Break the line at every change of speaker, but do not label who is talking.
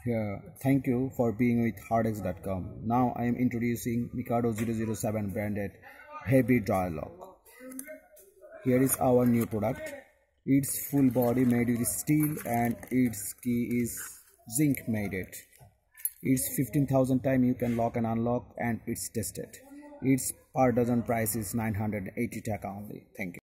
Yeah, thank you for being with Hardx.com. Now I am introducing MIKADO-007 branded heavy dryer lock. Here is our new product. It's full body made with steel and its key is zinc made it. It's 15,000 times you can lock and unlock and it's tested. Its per dozen price is 980 taka only. Thank you.